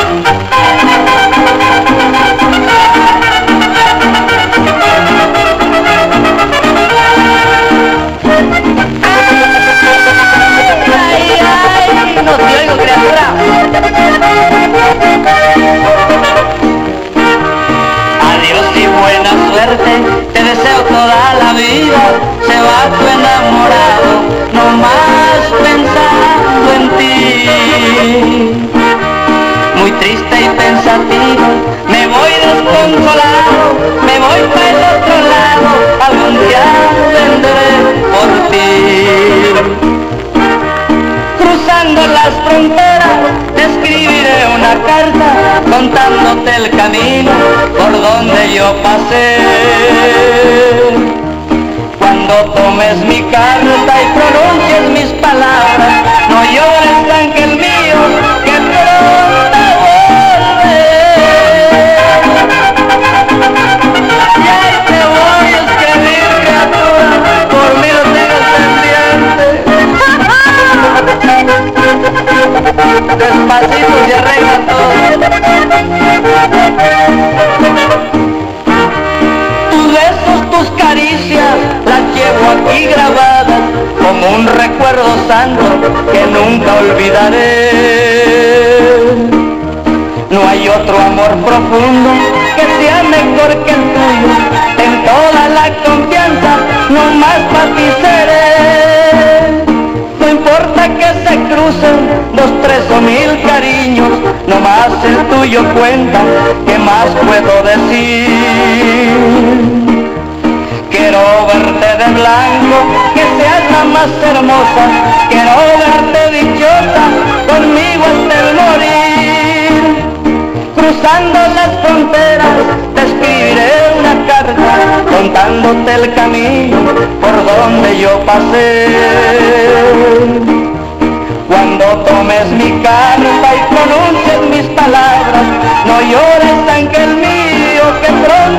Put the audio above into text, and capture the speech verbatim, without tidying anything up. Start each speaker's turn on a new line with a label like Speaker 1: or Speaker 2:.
Speaker 1: Te deseo toda la vida, se va tu enamorado, no más pensando en ti. Muy triste y pensativo, me voy desconsolado, me voy para el otro lado, algún día vendré por ti. Cruzando las fronteras, te escribiré una carta, contándote el camino por donde yo pasé. Cuando tomes mi carta y pronuncies mis palabras, no llores, ángel mío, que pronto volveré. Y ahí te voy a escribir, criatura, por mí no tengas pendiente. Despacito se arregla todo. Tus besos, tus caricias, las llevo aquí grabadas como un recuerdo santo que nunca olvidaré. No hay otro amor profundo que sea mejor que el tuyo, en toda la confianza, no más para ti seré. No importa que se crucen dos, tres o mil cariños, no más el tuyo cuenta, ¿qué más puedo decir? Quiero verte de blanco, que seas la más hermosa, quiero verte dichosa, conmigo hasta el morir. Cruzando las fronteras, te escribiré una carta, contándote el camino por donde yo pasé. Cuando tomes mi carta y pronuncies mis palabras, no llores, ángel mío, que pronto